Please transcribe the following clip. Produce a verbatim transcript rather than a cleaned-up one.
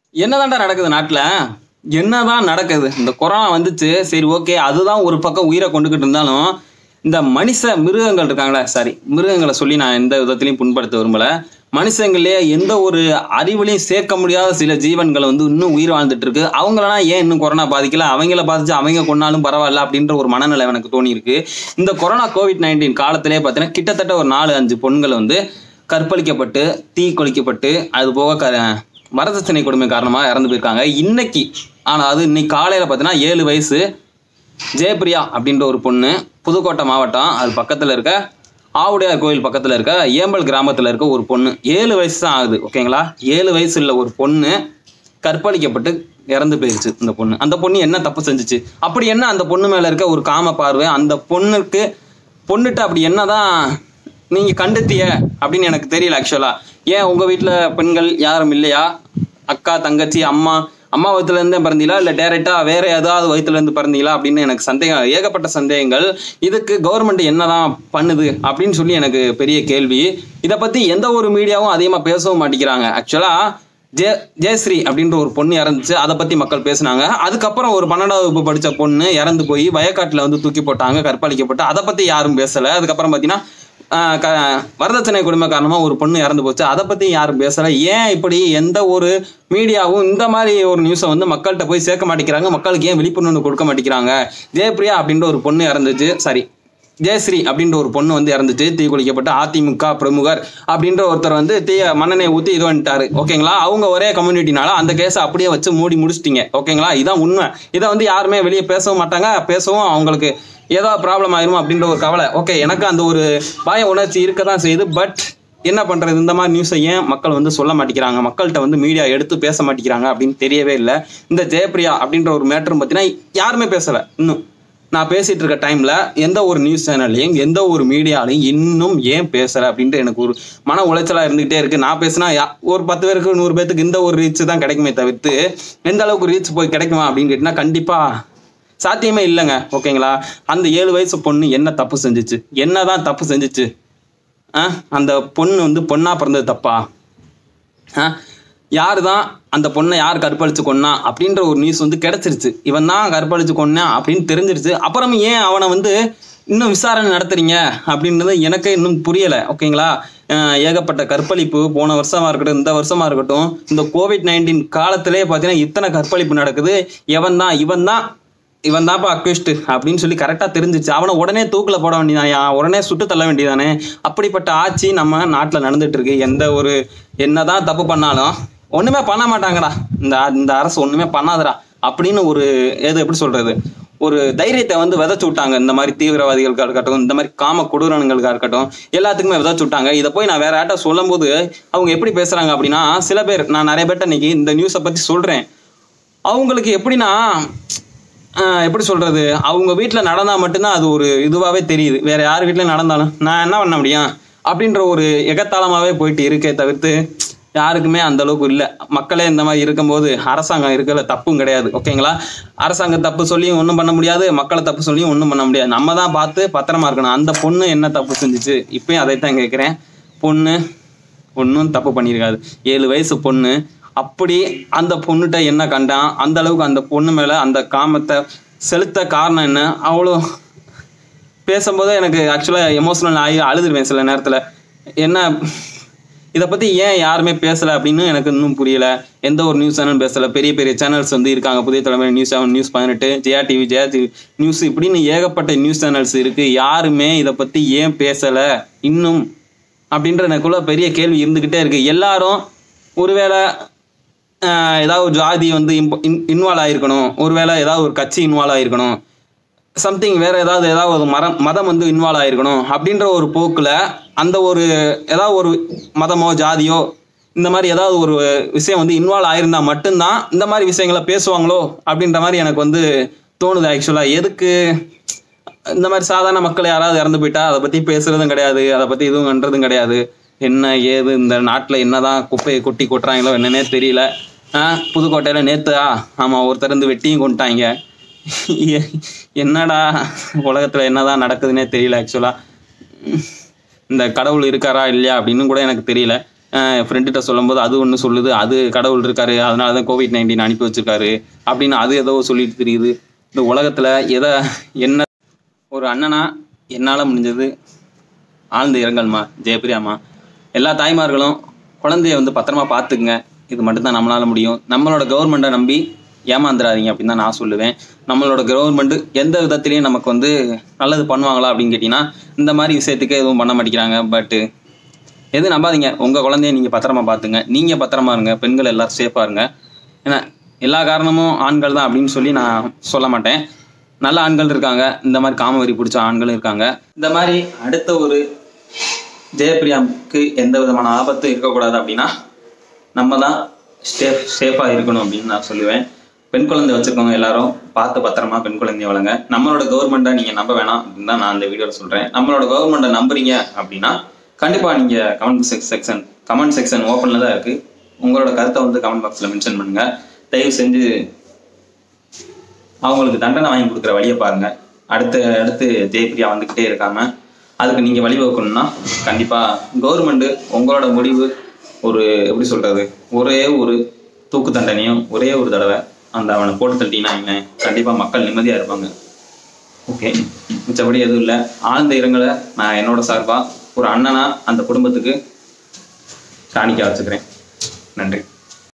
என்னதான்டா நடக்குது நாட்டில்? என்னதான் நடக்குது? இந்த கொரோனா வந்துச்சு, சரி ஓகே, அதுதான் ஒரு பக்கம் உயிரை கொண்டுகிட்டு இருந்தாலும் இந்த மனுஷ மிருகங்கள் இருக்காங்களே, சாரி மிருகங்களை சொல்லி நான் எந்த விதத்திலையும் புண்படுத்த விரும்பல. மனுஷங்களே எந்த ஒரு அறிவுலையும் சேர்க்க முடியாத சில ஜீவன்களை வந்து இன்னும் உயிர் வாழ்ந்துட்டு இருக்கு. அவங்களெல்லாம் ஏன் இன்னும் கொரோனா பாதிக்கல, அவங்கள பாதிச்சு அவங்க கொன்னாலும் பரவாயில்ல அப்படின்ற ஒரு மனநிலை எனக்கு தோணி இருக்கு. இந்த கொரோனா கோவிட் நைன்டீன் காலத்திலே பார்த்தீங்கன்னா கிட்டத்தட்ட ஒரு நாலு அஞ்சு பொண்கள் வந்து கற்பழிக்கப்பட்டு தீ கொளிக்கப்பட்டு அது போக க வரதட்சணை கொடுமை காரணமாக இறந்து போயிருக்காங்க இன்னைக்கு. ஆனால் அது இன்னைக்கு காலையில் பார்த்தீங்கன்னா ஏழு வயசு ஜெயபிரியா அப்படின்ற ஒரு பொண்ணு, புதுக்கோட்டை மாவட்டம், அது பக்கத்தில் இருக்க ஆவுடையார் கோயில் பக்கத்தில் இருக்க ஏம்பல் கிராமத்தில் இருக்க ஒரு பொண்ணு, ஏழு வயசு தான் ஆகுது. ஓகேங்களா, ஏழு வயசு உள்ள ஒரு பொண்ணு கற்பழிக்கப்பட்டு இறந்து போயிடுச்சு. இந்த பொண்ணு, அந்த பொண்ணு என்ன தப்பு செஞ்சுச்சு? அப்படி என்ன அந்த பொண்ணு மேலே இருக்க ஒரு காம பார்வை அந்த பொண்ணுக்கு பொண்ணுட்டு அப்படி என்னதான் நீங்க கண்டுத்திய அப்படின்னு எனக்கு தெரியல. ஆக்சுவலா ஏன் உங்க வீட்டுல பெண்கள் யாரும் இல்லையா? அக்கா, தங்கச்சி, அம்மா அம்மா வயிற்றுல இருந்தே பிறந்தீங்களா, இல்ல டைரக்டா வேற ஏதாவது வயிற்றுல இருந்து பிறந்தீங்களா அப்படின்னு எனக்கு சந்தேகம், ஏகப்பட்ட சந்தேகங்கள். இதுக்கு கவர்மெண்ட் என்னதான் பண்ணுது அப்படின்னு சொல்லி எனக்கு பெரிய கேள்வி. இதை பத்தி எந்த ஒரு மீடியாவும் அதிகமா பேசவும் மாட்டேங்கிறாங்க. ஆக்சுவலா ஜெய ஜெயஸ்ரீ அப்படின்ற ஒரு பொண்ணு இறந்துச்சு, அதை பத்தி மக்கள் பேசினாங்க. அதுக்கப்புறம் ஒரு பன்னெண்டாவது வகுப்பு படிச்ச பொண்ணு இறந்து போய் வயக்காட்டுல வந்து தூக்கி போட்டாங்க, கற்பழிக்கப்பட்டு, அதை பத்தி யாரும் பேசல. அதுக்கப்புறம் பாத்தீங்கன்னா வரதட்சணை கொடுமை காரணமா ஒரு பொண்ணு இறந்து போச்சு, அதை பத்தி யாரும் பேசல. ஏன் இப்படி எந்த ஒரு மீடியாவும் இந்த மாதிரி ஒரு நியூஸை வந்து மக்கள்கிட்ட போய் சேர்க்க மாட்டேங்கிறாங்க? மக்களுக்கு ஏன் விழிப்புணர்வு கொடுக்க மாட்டேங்கிறாங்க? ஜெயபிரியா அப்படின்ற ஒரு பொண்ணு இறந்துச்சு, சாரி ஜெயஸ்ரீ அப்படின்ற ஒரு பொண்ணு வந்து இறந்துச்சு, தீ குளிக்கப்பட்டு அதிமுக பிரமுகர் அப்படின்ற ஒருத்தர் வந்து தீய மண்ணெண்ணெய் ஊற்றி இது வந்துட்டாரு. ஓகேங்களா, அவங்க ஒரே கம்யூனிட்டினால அந்த கேஸை அப்படியே வச்சு மூடி முடிச்சிட்டிங்க. ஓகேங்களா, இதான் உண்மை. இதை வந்து யாருமே வெளியே பேசவும் மாட்டாங்க, பேசவும் அவங்களுக்கு ஏதோ ப்ராப்ளம் ஆயிருமா அப்படின்ற ஒரு கவலை. ஓகே, எனக்கு அந்த ஒரு பய உணர்ச்சி இருக்க தான் செய்யுது. பட் என்ன பண்றது, இந்த மாதிரி நியூஸை ஏன் மக்கள் வந்து சொல்ல மாட்டேங்கிறாங்க, மக்கள்கிட்ட வந்து மீடியா எடுத்து பேச மாட்டேங்கிறாங்க அப்படின்னு தெரியவே இல்லை. இந்த ஜெயபிரியா அப்படின்ற ஒரு மேட்டரும் பார்த்தீங்கன்னா யாருமே பேசலை. இன்னும் நான் பேசிட்டு இருக்க டைம்ல எந்த ஒரு நியூஸ் சேனல்லையும் எந்த ஒரு மீடியாலையும் இன்னும் ஏன் பேசலை அப்படின்ட்டு எனக்கு ஒரு மன உளைச்சலா இருந்துகிட்டே இருக்கு. நான் பேசினா ஒரு பத்து பேருக்கு நூறு பேருக்கு இந்த ஒரு ரீச் தான் கிடைக்குமே தவிர்த்து எந்த அளவுக்கு ரீச் போய் கிடைக்குமா அப்படின்னு கேட்டினா கண்டிப்பா சாத்தியமே இல்லைங்க. ஓகேங்களா, அந்த ஏழு வயசு பொண்ணு என்ன தப்பு செஞ்சிச்சு? என்னதான் தப்பு செஞ்சிச்சு? ஆ அந்த பொண்ணு வந்து பொண்ணா பிறந்தது தப்பா? ஆ யாரு தான் அந்த பொண்ணை யார் கற்பழிச்சு கொன்னா அப்படின்ற ஒரு நியூஸ் வந்து கிடைச்சிருச்சு, இவன் தான் கற்பழிச்சு கொன்னா அப்படின்னு தெரிஞ்சிருச்சு. அப்புறம் ஏன் அவனை வந்து இன்னும் விசாரணை நடத்துறீங்க அப்படின்றது எனக்கு இன்னும் புரியலை. ஓகேங்களா, ஏகப்பட்ட கற்பழிப்பு போன வருஷமா இருக்கட்டும், இந்த வருஷமா இருக்கட்டும், இந்த கோவிட் நைன்டீன் காலத்திலே பார்த்தீங்கன்னா இத்தனை கற்பழிப்பு நடக்குது. எவன் தான் இவன் தான் இவன் தான்ப்பா அக்யூஸ்டு அப்படின்னு சொல்லி கரெக்டாக தெரிஞ்சிச்சு. அவனை உடனே தூக்கில் போட வேண்டியதாயா, உடனே சுட்டு தள்ள வேண்டியதானே? அப்படிப்பட்ட ஆட்சி நம்ம நாட்டில் நடந்துட்டு இருக்கு. எந்த ஒரு என்னதான் தப்பு பண்ணாலும் ஒன்றுமே பண்ண மாட்டாங்கடா, இந்த இந்த அரசு ஒன்றுமே பண்ணாதடா அப்படின்னு ஒரு எது எப்படி சொல்றது, ஒரு தைரியத்தை வந்து விதைச்சு விட்டாங்க. இந்த மாதிரி தீவிரவாதிகளுக்காக இருக்கட்டும், இந்த மாதிரி காம கொடூரங்களுக்காக இருக்கட்டும், எல்லாத்துக்குமே விதைச்சு விட்டாங்க. இதை போய் நான் வேற யார்ட்ட சொல்லும் போது அவங்க எப்படி பேசுறாங்க அப்படின்னா, சில பேர், நான் நிறைய பேர்ட்ட இன்னைக்கு இந்த நியூஸை பற்றி சொல்றேன், அவங்களுக்கு எப்படின்னா எப்படி சொல்றது, அவங்க வீட்டில் நடந்தா மட்டும்தான் அது ஒரு இதுவாகவே தெரியுது. வேற யார் வீட்டில் நடந்தாலும் நான் என்ன பண்ண முடியும் அப்படின்ற ஒரு எகத்தாளமாகவே போயிட்டு இருக்கே தவிர்த்து யாருக்குமே அந்த அளவுக்கு இல்லை. மக்களே இந்த மாதிரி இருக்கும்போது அரசாங்கம் இருக்கிற தப்பும் கிடையாது. ஓகேங்களா, அரசாங்கம் தப்பு சொல்லியும் ஒன்றும் பண்ண முடியாது, மக்களை தப்பு சொல்லியும் ஒன்றும் பண்ண முடியாது. நம்ம தான் பார்த்து பத்திரமா இருக்கணும். அந்த பொண்ணு என்ன தப்பு செஞ்சிச்சு? இப்பயும் அதைத்தான் கேட்குறேன். பொண்ணு ஒன்றும் தப்பு பண்ணியிருக்காது, ஏழு வயசு பொண்ணு. அப்படி அந்த பொண்ணுகிட்ட என்ன கண்டான், அந்த அளவுக்கு அந்த பொண்ணு மேலே அந்த காமத்தை செலுத்த காரணம் என்ன? அவ்வளோ பேசும்போது எனக்கு ஆக்சுவலாக எமோஷனல் ஆகி அழுதுருவேன் சில நேரத்தில். என்ன இதை பற்றி ஏன் யாருமே பேசலை அப்படின்னு எனக்கு இன்னும் புரியலை. எந்த ஒரு நியூஸ் சேனல் பேசலை. பெரிய பெரிய சேனல்ஸ் வந்து இருக்காங்க, புதிய தலைமுறை நியூஸ் செவன், நியூஸ் பதினெட்டு, Jaya TV, Jaya TV news, இப்படின்னு ஏகப்பட்ட நியூஸ் சேனல்ஸ் இருக்குது. யாருமே இதை பற்றி ஏன் பேசலை இன்னும் அப்படின்ற எனக்குள்ள பெரிய கேள்வி இருந்துக்கிட்டே இருக்குது. எல்லாரும் ஒருவேளை ஏதாவது ஜாதி வந்து இன்வால்வ் ஆகிருக்கணும், ஒருவேளை ஏதாவது ஒரு கட்சி இன்வால்வ் ஆகிருக்கணும், சம்திங் வேற ஏதாவது ஏதாவது ஒரு மரம் மதம் வந்து இன்வால்வ் ஆகிருக்கணும் அப்படின்ற ஒரு போக்கில் அந்த ஒரு ஏதாவது ஒரு மதமோ ஜாதியோ இந்த மாதிரி ஏதாவது ஒரு விஷயம் வந்து இன்வால்வ் ஆகிருந்தா மட்டும்தான் இந்த மாதிரி விஷயங்களை பேசுவாங்களோ அப்படின்ற மாதிரி எனக்கு வந்து தோணுது. ஆக்சுவலாக எதுக்கு இந்த மாதிரி சாதாரண மக்கள் யாராவது இறந்து போயிட்டா அதை பற்றி பேசுறதும் கிடையாது, அதை பற்றி இதுவும் பண்ணுறதும் கிடையாது. என்ன ஏது இந்த நாட்டில் என்னதான் குப்பையை கொட்டி கொட்டுறாங்களோ என்னன்னே தெரியல. ஆ புதுக்கோட்டையில் நேற்றுா ஆமாம் ஒருத்தர் வந்து வெட்டியும் கொண்டுட்டாங்க. என்னடா உலகத்தில் என்னதான் நடக்குதுன்னே தெரியல. ஆக்சுவலாக இந்த கடவுள் இருக்காரா இல்லையா அப்படின்னு கூட எனக்கு தெரியல. என் ஃப்ரெண்டுகிட்ட சொல்லும்போது அது ஒன்று சொல்லுது, அது கடவுள் இருக்காரு அதனால தான் கோவிட் நைன்டீன் அனுப்பி வச்சிருக்காரு அப்படின்னு அது ஏதோ சொல்லிட்டு தெரியுது. இந்த உலகத்தில் எதை என்ன ஒரு அண்ணனா என்னால் முடிஞ்சது ஆழ்ந்த இரங்கல்மா ஜெயபிரியாம்மா. எல்லா தாய்மார்களும் குழந்தைய வந்து பத்திரமா பார்த்துக்குங்க. இது மட்டும்தான் நம்மளால முடியும். நம்மளோட கவர்மெண்ட்டை நம்பி ஏமாந்துடாதீங்க அப்படின்னு தான் நான் சொல்லுவேன். நம்மளோட கவர்மெண்ட் எந்த விதத்திலையும் நமக்கு வந்து நல்லது பண்ணுவாங்களா அப்படின்னு கேட்டிங்கன்னா இந்த மாதிரி விஷயத்துக்கு எதுவும் பண்ண மாட்டேங்கிறாங்க. பட்டு எதுவும் நம்பாதீங்க. உங்கள் குழந்தைய நீங்கள் பத்திரமா பார்த்துங்க. நீங்கள் பத்திரமா இருங்க. பெண்கள் எல்லோரும் சேஃபாக இருங்க. ஏன்னா எல்லா காரணமும் ஆண்கள் தான் அப்படின்னு சொல்லி நான் சொல்ல மாட்டேன். நல்ல ஆண்கள் இருக்காங்க, இந்த மாதிரி காமவெறி பிடிச்ச ஆண்களும் இருக்காங்க. இந்த மாதிரி அடுத்த ஒரு ஜெயபிரியாவுக்கு எந்த விதமான ஆபத்தும் இருக்கக்கூடாது அப்படின்னா நம்ம தான் சேஃப் சேஃபாக இருக்கணும் அப்படின்னு நான் சொல்லுவேன். பெண் குழந்தை வச்சுருக்கவங்க எல்லாரும் பார்த்து பத்திரமா பெண் குழந்தைய வளங்க. நம்மளோட கவர்மெண்ட்டை நீங்கள் நம்ப வேணாம் அப்படின்னு தான் நான் இந்த வீடியோவில் சொல்கிறேன். நம்மளோட கவர்மெண்ட்டை நம்புறீங்க அப்படின்னா கண்டிப்பாக நீங்கள் கமெண்ட் செக்ஷன் கமெண்ட் செக்ஷன் ஓப்பனில் தான் இருக்குது. உங்களோட கருத்தை வந்து கமெண்ட் பாக்ஸில் மென்ஷன் பண்ணுங்கள். தயவு செஞ்சு அவங்களுக்கு தண்டனை வாங்கி கொடுக்குற வழியை பாருங்கள். அடுத்து அடுத்து ஜெயபிரியா வந்துக்கிட்டே இருக்காம அதுக்கு நீங்கள் வழிவகுக்கணும்னா கண்டிப்பாக கவர்மெண்ட்டு உங்களோட முடிவு ஒரு எப்படி சொல்கிறது ஒரே ஒரு தூக்கு தண்டனையும் ஒரே ஒரு தடவை அந்த அவனை போட்டு தட்டினா என்ன கண்டிப்பாக மக்கள் நிம்மதியாக இருப்பாங்க. ஓகே, மிச்சபடி எதுவும் இல்லை. ஆழ்ந்த இரங்கலை நான் என்னோட சார்பாக ஒரு அண்ணனா அந்த குடும்பத்துக்கு காணிக்க வச்சுக்கிறேன். நன்றி.